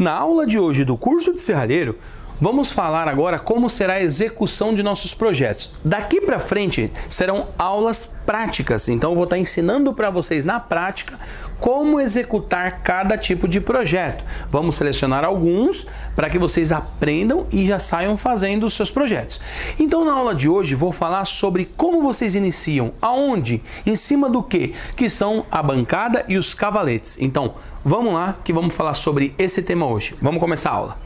Na aula de hoje do curso de serralheiro, vamos falar agora como será a execução de nossos projetos. Daqui para frente serão aulas práticas, então eu vou estar ensinando para vocês na prática como executar cada tipo de projeto. Vamos selecionar alguns para que vocês aprendam e já saiam fazendo os seus projetos. Então na aula de hoje vou falar sobre como vocês iniciam, aonde, em cima do que são a bancada e os cavaletes. Então vamos lá que vamos falar sobre esse tema hoje. Vamos começar a aula.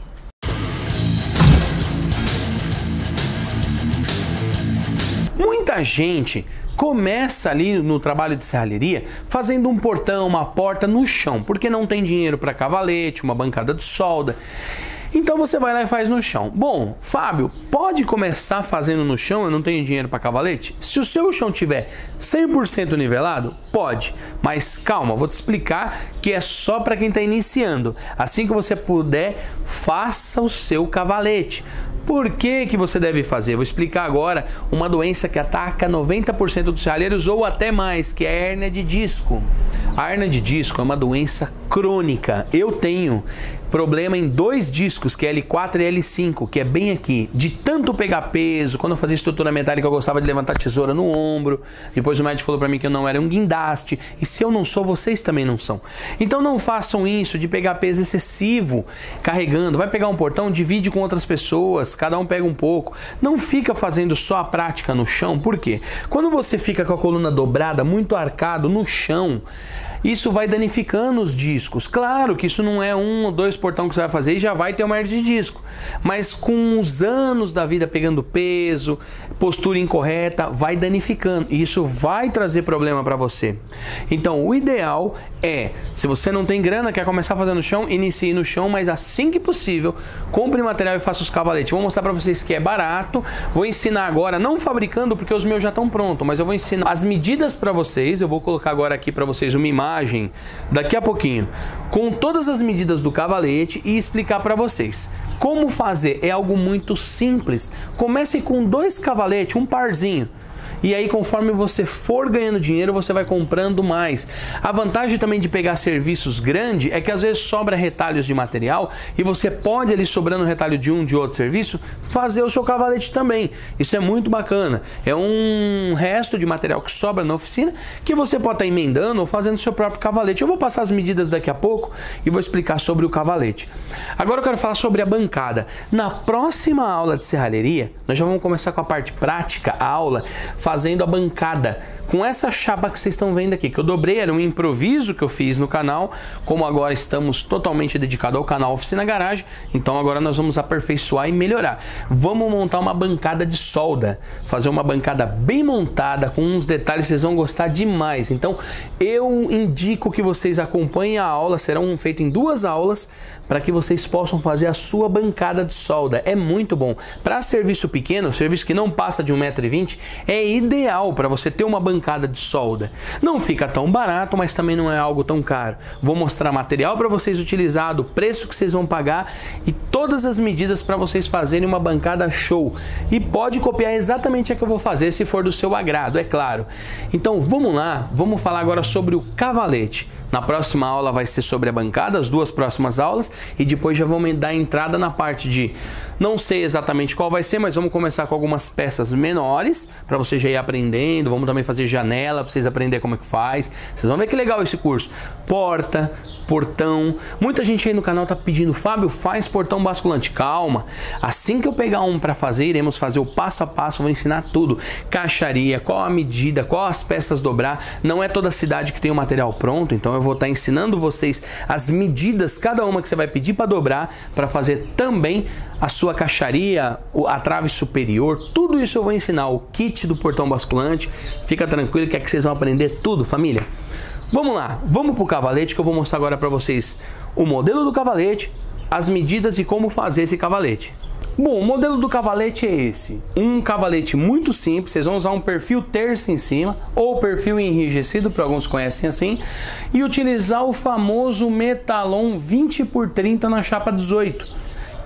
Muita gente começa ali no trabalho de serralheria fazendo um portão, uma porta no chão, porque não tem dinheiro para cavalete, uma bancada de solda. Então você vai lá e faz no chão. Bom, Fábio, pode começar fazendo no chão, eu não tenho dinheiro para cavalete? Se o seu chão tiver 100% nivelado, pode. Mas calma, vou te explicar que é só para quem está iniciando. Assim que você puder, faça o seu cavalete. Por que você deve fazer? Vou explicar agora uma doença que ataca 90% dos serralheiros ou até mais, que é a hérnia de disco. A hérnia de disco é uma doença crônica. Eu tenho problema em 2 discos, que é L4 e L5, que é bem aqui. De tanto pegar peso, quando eu fazia estrutura metálica eu gostava de levantar tesoura no ombro. Depois o médico falou para mim que eu não era um guindaste. E se eu não sou, vocês também não são. Então não façam isso de pegar peso excessivo carregando. Vai pegar um portão, divide com outras pessoas, cada um pega um pouco. Não fica fazendo só a prática no chão. Por quê? Quando você fica com a coluna dobrada, muito arcado no chão, isso vai danificando os discos. Claro que isso não é 1 ou 2 portão que você vai fazer e já vai ter uma hérnia de disco. Mas com os anos da vida pegando peso, postura incorreta, vai danificando. E isso vai trazer problema para você. Então o ideal é, se você não tem grana, quer começar a fazer no chão, inicie no chão, mas assim que possível, compre material e faça os cavaletes. Vou mostrar para vocês que é barato. Vou ensinar agora, não fabricando porque os meus já estão prontos, mas eu vou ensinar as medidas para vocês. Eu vou colocar agora aqui para vocês uma imagem daqui a pouquinho com todas as medidas do cavalete e explicar para vocês como fazer. É algo muito simples. Comece com 2 cavaletes, um parzinho. E aí, conforme você for ganhando dinheiro, você vai comprando mais. A vantagem também de pegar serviços grandes é que às vezes sobra retalhos de material e você pode ali, sobrando retalho de um, de outro serviço, fazer o seu cavalete também. Isso é muito bacana. É um resto de material que sobra na oficina que você pode estar emendando ou fazendo o seu próprio cavalete. Eu vou passar as medidas daqui a pouco e vou explicar sobre o cavalete. Agora eu quero falar sobre a bancada. Na próxima aula de serralheria, nós já vamos começar com a parte prática, a aula, fazendo a bancada com essa chapa que vocês estão vendo aqui, que eu dobrei, era um improviso que eu fiz no canal. Como agora estamos totalmente dedicados ao canal Oficina Garagem, então agora nós vamos aperfeiçoar e melhorar. Vamos montar uma bancada de solda, fazer uma bancada bem montada, com uns detalhes, vocês vão gostar demais. Então eu indico que vocês acompanhem a aula, serão feitas em 2 aulas, para que vocês possam fazer a sua bancada de solda. É muito bom. Para serviço pequeno, serviço que não passa de 1,20 m, é ideal para você ter uma bancada de solda. Não fica tão barato, mas também não é algo tão caro. Vou mostrar material para vocês utilizar, o preço que vocês vão pagar e todas as medidas para vocês fazerem uma bancada show. E pode copiar exatamente a que eu vou fazer, se for do seu agrado, é claro. Então vamos lá, vamos falar agora sobre o cavalete. Na próxima aula vai ser sobre a bancada, as 2 próximas aulas, e depois já vamos dar entrada na parte de, não sei exatamente qual vai ser, mas vamos começar com algumas peças menores, para você já ir aprendendo. Vamos também fazer janela, para vocês aprenderem como é que faz. Vocês vão ver que legal esse curso. Porta, portão. Muita gente aí no canal tá pedindo, Fábio, faz portão basculante. Calma, assim que eu pegar um para fazer, iremos fazer o passo a passo, vou ensinar tudo. Caixaria, qual a medida, qual as peças dobrar. Não é toda cidade que tem o material pronto, então eu vou estar ensinando vocês as medidas, cada uma que você vai pedir para dobrar, para fazer também a sua caixaria, a trave superior. Tudo isso eu vou ensinar, o kit do portão basculante. Fica tranquilo que aqui vocês vão aprender tudo, família. Vamos lá, vamos para o cavalete, que eu vou mostrar agora para vocês o modelo do cavalete, as medidas e como fazer esse cavalete. Bom, o modelo do cavalete é esse. Um cavalete muito simples, vocês vão usar um perfil terço em cima, ou perfil enrijecido, para alguns conhecem assim, e utilizar o famoso metalon 20 por 30 na chapa 18.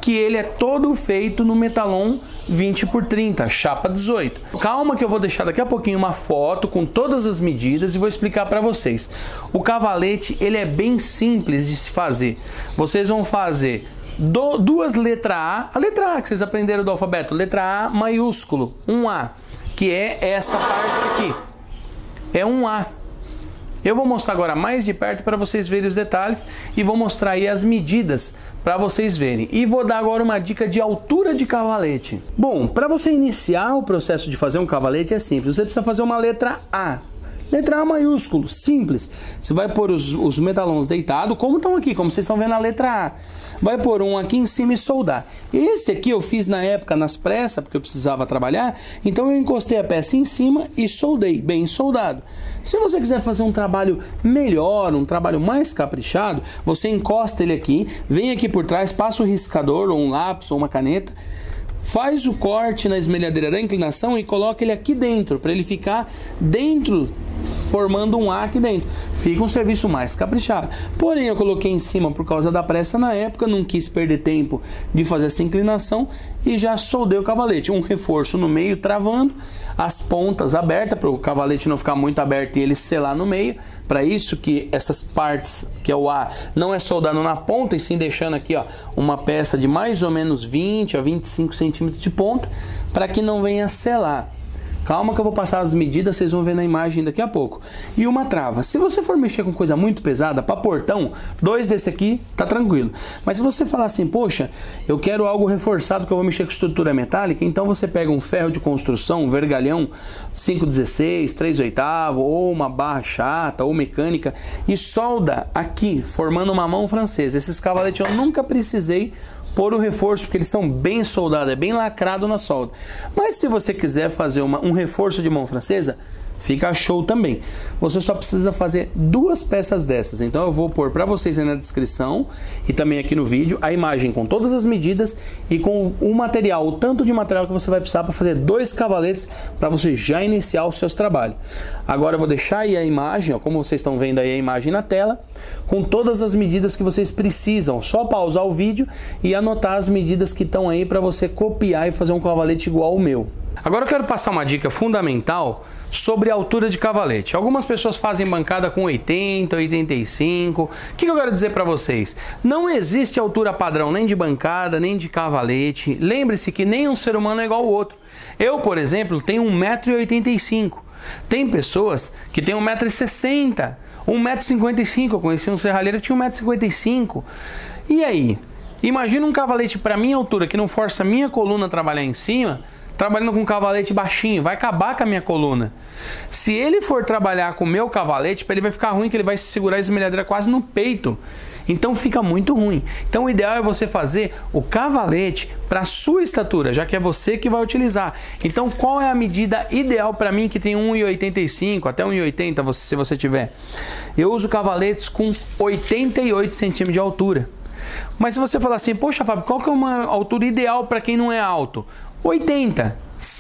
que ele é todo feito no Metalon 20x30, chapa 18. Calma que eu vou deixar daqui a pouquinho uma foto com todas as medidas e vou explicar para vocês. O cavalete, ele é bem simples de se fazer. Vocês vão fazer duas letras A, a letra A que vocês aprenderam do alfabeto, letra A maiúsculo, um A, que é essa parte aqui. É um A. Eu vou mostrar agora mais de perto para vocês verem os detalhes e vou mostrar aí as medidas para vocês verem. E vou dar agora uma dica de altura de cavalete. Bom, para você iniciar o processo de fazer um cavalete é simples. Você precisa fazer uma letra A. Letra A maiúsculo, simples. Você vai pôr os metalons deitados, como estão aqui, como vocês estão vendo a letra A. Vai pôr um aqui em cima e soldar. Esse aqui eu fiz na época nas pressas, porque eu precisava trabalhar. Então eu encostei a peça em cima e soldei, bem soldado. Se você quiser fazer um trabalho melhor, um trabalho mais caprichado, você encosta ele aqui, vem aqui por trás, passa o riscador, ou um lápis, ou uma caneta, faz o corte na esmerilhadeira da inclinação e coloca ele aqui dentro, para ele ficar dentro, formando um A aqui dentro. Fica um serviço mais caprichado. Porém, eu coloquei em cima por causa da pressa na época, não quis perder tempo de fazer essa inclinação e já soldei o cavalete. Um reforço no meio travando, as pontas abertas, para o cavalete não ficar muito aberto e ele selar no meio. Para isso que essas partes, que é o A, não é soldando na ponta e sim deixando aqui ó, uma peça de mais ou menos 20 a 25 centímetros de ponta, para que não venha selar. Calma que eu vou passar as medidas, vocês vão ver na imagem daqui a pouco. E uma trava. Se você for mexer com coisa muito pesada, para portão, 2 desse aqui tá tranquilo. Mas se você falar assim, poxa, eu quero algo reforçado que eu vou mexer com estrutura metálica, então você pega um ferro de construção, um vergalhão 5/16, 3/8, ou uma barra chata, ou mecânica, e solda aqui, formando uma mão francesa. Esses cavaletes eu nunca precisei pôr o reforço, porque eles são bem soldados, é bem lacrado na solda. Mas se você quiser fazer um reforço de mão francesa, fica show também. Você só precisa fazer 2 peças dessas. Então eu vou pôr para vocês aí na descrição e também aqui no vídeo a imagem com todas as medidas e com o material, o tanto de material que você vai precisar para fazer 2 cavaletes para você já iniciar os seus trabalhos. Agora eu vou deixar aí a imagem, ó, como vocês estão vendo aí a imagem na tela, com todas as medidas que vocês precisam. Só pausar o vídeo e anotar as medidas que estão aí para você copiar e fazer um cavalete igual ao meu. Agora eu quero passar uma dica fundamental sobre a altura de cavalete. Algumas pessoas fazem bancada com 80, 85. O que eu quero dizer para vocês? Não existe altura padrão nem de bancada, nem de cavalete. Lembre-se que nenhum ser humano é igual ao outro. Eu, por exemplo, tenho 1,85 m. Tem pessoas que têm 1,60 m, 1,55 m. Eu conheci um serralheiro que tinha 1,55 m. E aí? Imagina um cavalete para minha altura que não força a minha coluna a trabalhar em cima, trabalhando com um cavalete baixinho, vai acabar com a minha coluna. Se ele for trabalhar com o meu cavalete, ele vai ficar ruim, que ele vai segurar a esmerilhadeira quase no peito. Então fica muito ruim. Então o ideal é você fazer o cavalete para a sua estatura, já que é você que vai utilizar. Então qual é a medida ideal para mim que tem 1,85 até 1,80 se você tiver? Eu uso cavaletes com 88 centímetros de altura. Mas se você falar assim, poxa Fábio, qual que é uma altura ideal para quem não é alto? 80,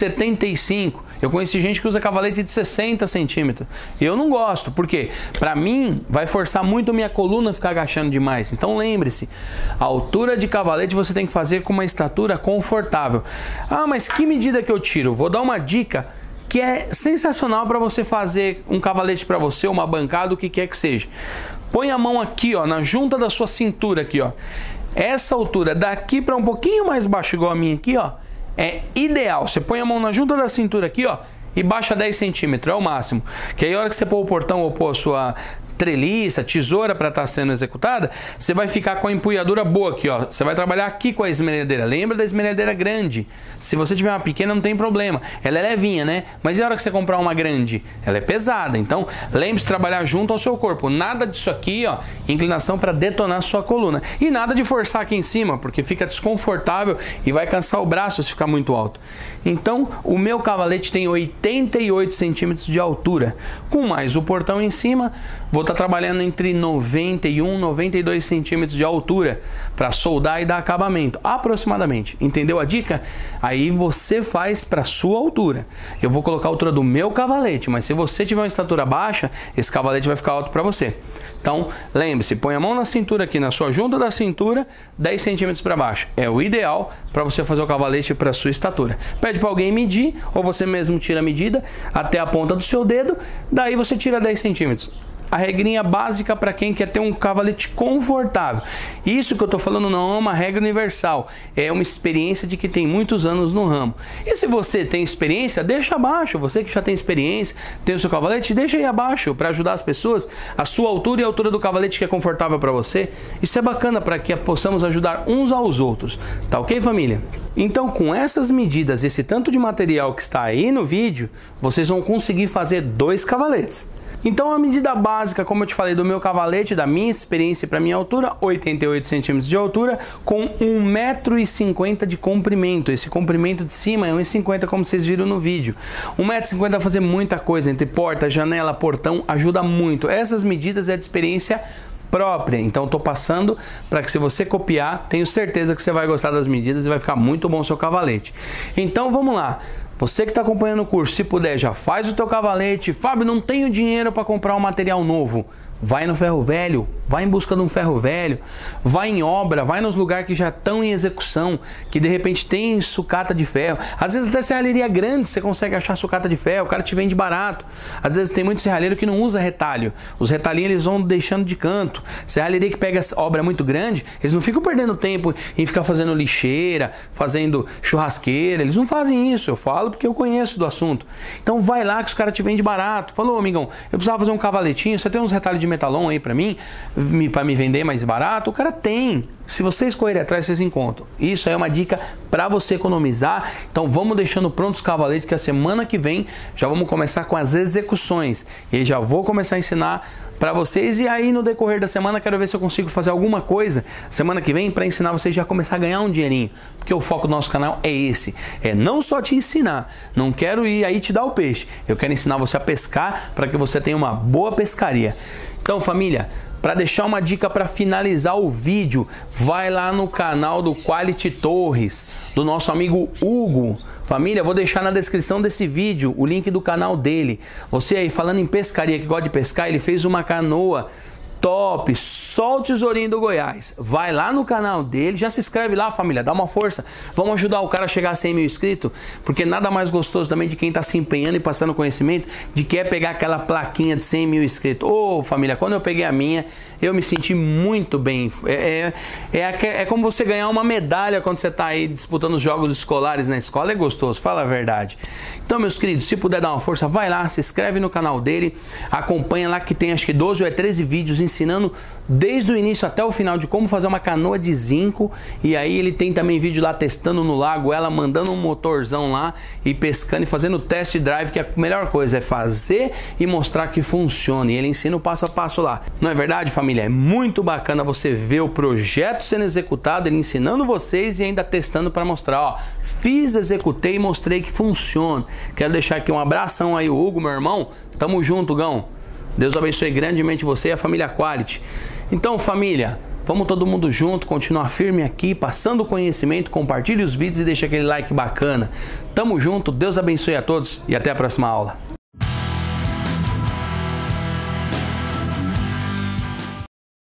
75. Eu conheci gente que usa cavalete de 60 centímetros. Eu não gosto, porque para mim vai forçar muito a minha coluna a ficar agachando demais. Então lembre-se, a altura de cavalete você tem que fazer com uma estatura confortável. Ah, mas que medida que eu tiro? Vou dar uma dica que é sensacional para você fazer um cavalete para você, uma bancada, o que quer que seja. Põe a mão aqui, ó, na junta da sua cintura aqui, ó. Essa altura daqui para um pouquinho mais baixo, igual a minha aqui, ó, é ideal. Você põe a mão na junta da cintura aqui, ó, e baixa 10 centímetros, é o máximo. Que aí a hora que você pôr o portão ou pôr a sua treliça, tesoura para estar sendo executada, você vai ficar com a empunhadura boa aqui, ó. Você vai trabalhar aqui com a esmerilhadeira. Lembra da esmerilhadeira grande. Se você tiver uma pequena, não tem problema. Ela é levinha, né? Mas e a hora que você comprar uma grande? Ela é pesada. Então, lembre-se de trabalhar junto ao seu corpo. Nada disso aqui, ó, inclinação para detonar a sua coluna. E nada de forçar aqui em cima, porque fica desconfortável e vai cansar o braço se ficar muito alto. Então, o meu cavalete tem 88 centímetros de altura. Com mais o portão em cima, vou estar trabalhando entre 91 e 92 centímetros de altura para soldar e dar acabamento, aproximadamente. Entendeu a dica? Aí você faz para sua altura. Eu vou colocar a altura do meu cavalete, mas se você tiver uma estatura baixa, esse cavalete vai ficar alto para você. Então, lembre-se, põe a mão na cintura aqui, na sua junta da cintura, 10 centímetros para baixo. É o ideal para você fazer o cavalete para sua estatura. Pede para alguém medir, ou você mesmo tira a medida até a ponta do seu dedo, daí você tira 10 centímetros. A regrinha básica para quem quer ter um cavalete confortável. Isso que eu estou falando não é uma regra universal, é uma experiência de que tem muitos anos no ramo. E se você tem experiência, deixa abaixo. Você que já tem experiência, tem o seu cavalete, deixa aí abaixo para ajudar as pessoas. A sua altura e a altura do cavalete que é confortável para você. Isso é bacana para que possamos ajudar uns aos outros. Tá ok, família? Então, com essas medidas, esse tanto de material que está aí no vídeo, vocês vão conseguir fazer 2 cavaletes. Então a medida básica, como eu te falei, do meu cavalete, da minha experiência para minha altura, 88 centímetros de altura, com 1,50 m de comprimento. Esse comprimento de cima é 1,50 m, como vocês viram no vídeo. 1,50 m vai fazer muita coisa, entre porta, janela, portão, ajuda muito. Essas medidas é de experiência própria, então estou passando para que se você copiar, tenho certeza que você vai gostar das medidas e vai ficar muito bom o seu cavalete. Então vamos lá. Você que está acompanhando o curso, se puder, já faz o teu cavalete. Fábio, não tenho dinheiro para comprar um material novo. Vai no ferro velho, vai em busca de um ferro velho, vai em obra, vai nos lugares que já estão em execução, que de repente tem sucata de ferro. Às vezes até serralheria grande você consegue achar sucata de ferro, o cara te vende barato. Às vezes tem muito serralheiro que não usa retalho, os retalhinhos eles vão deixando de canto. Serralheria que pega obra muito grande, eles não ficam perdendo tempo em ficar fazendo lixeira, fazendo churrasqueira, eles não fazem isso, eu falo porque eu conheço do assunto. Então vai lá que os caras te vendem barato. Falou, amigão, eu precisava fazer um cavaletinho, você tem uns retalhos de metalon aí para mim vender mais barato? O cara tem. Se vocês correrem atrás, vocês encontram. Isso aí é uma dica para você economizar. Então vamos deixando prontos os cavaletes, que a semana que vem já vamos começar com as execuções. E já vou começar a ensinar para vocês, e aí no decorrer da semana quero ver se eu consigo fazer alguma coisa semana que vem para ensinar vocês já começar a ganhar um dinheirinho, porque o foco do nosso canal é esse, é não só te ensinar, não quero ir aí te dar o peixe, eu quero ensinar você a pescar para que você tenha uma boa pescaria. Então, família, para deixar uma dica para finalizar o vídeo, vai lá no canal do Quality Torres, do nosso amigo Hugo. Família, vou deixar na descrição desse vídeo o link do canal dele. Você aí falando em pescaria, que gosta de pescar, ele fez uma canoa top, só o tesourinho do Goiás. Vai lá no canal dele, já se inscreve lá, família, dá uma força. Vamos ajudar o cara a chegar a 100 mil inscritos, porque nada mais gostoso também de quem está se empenhando e passando conhecimento, de que é pegar aquela plaquinha de 100 mil inscritos. Ô, família, quando eu peguei a minha, eu me senti muito bem. É como você ganhar uma medalha quando você está aí disputando os jogos escolares na escola, é gostoso, fala a verdade. Então, meus queridos, se puder dar uma força, vai lá, se inscreve no canal dele, acompanha lá que tem acho que 12 ou 13 vídeos ensinando desde o início até o final de como fazer uma canoa de zinco, e aí ele tem também vídeo lá testando no lago, ela mandando um motorzão lá e pescando e fazendo test drive, que a melhor coisa é fazer e mostrar que funciona, e ele ensina o passo a passo lá. Não é verdade, família? É muito bacana você ver o projeto sendo executado, ele ensinando vocês e ainda testando para mostrar, ó, fiz, executei e mostrei que funciona. Quero deixar aqui um abração aí, o Hugo, meu irmão, tamo junto, Gão. Deus abençoe grandemente você e a família Quality. Então, família, vamos todo mundo junto, continuar firme aqui, passando conhecimento, compartilhe os vídeos e deixa aquele like bacana. Tamo junto, Deus abençoe a todos e até a próxima aula.